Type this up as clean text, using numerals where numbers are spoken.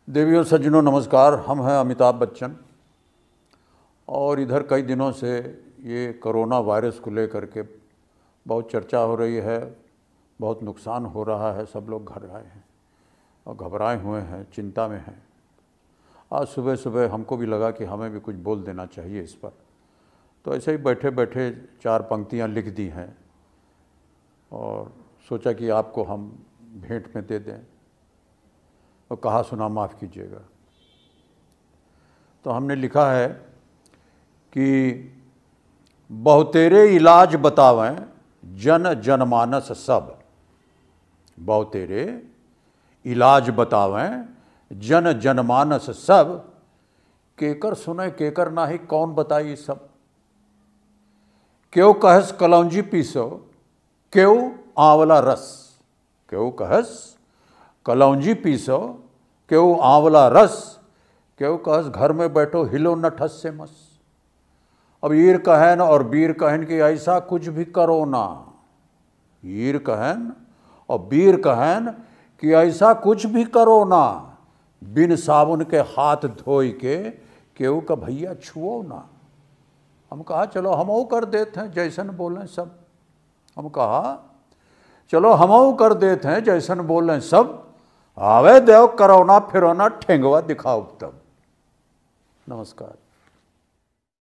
देवियों सज्जनों नमस्कार। हम हैं अमिताभ बच्चन और इधर कई दिनों से ये कोरोना वायरस को लेकर के बहुत चर्चा हो रही है, बहुत नुकसान हो रहा है। सब लोग घर आए हैं और घबराए हुए हैं, चिंता में हैं। आज सुबह सुबह हमको भी लगा कि हमें भी कुछ बोल देना चाहिए इस पर, तो ऐसे ही बैठे बैठे 4 पंक्तियाँ लिख दी हैं और सोचा कि आपको हम भेंट में दे दें और कहा सुना माफ़ कीजिएगा। तो हमने लिखा है कि बहुतेरे इलाज बतावें जन जनमानस सब, बहुतेरे इलाज बतावें जन जनमानस सब, केकर सुने केकर नाही कौन बताई सब। क्यों कहस कलौंजी पीसो क्यों आंवला रस, क्यों कहस कलौंजी पीसो क्यों आंवला रस, क्यों कहस घर में बैठो हिलो न ठस से मस। अब ईर कहन और बीर कहन कि ऐसा कुछ भी करो ना, ईर कहन और बीर कहन कि ऐसा कुछ भी करो ना, बिन साबुन के हाथ धोई के केहू का भैया छुओ ना। हम कहा चलो हमऊ कर देते हैं जैसन बोलें सब। हम कहा चलो हमऊ कर देते हैं जैसन बोलें सब, आवे देव करो ना फिरो ना ठेंगवा दिखाओ तब। नमस्कार।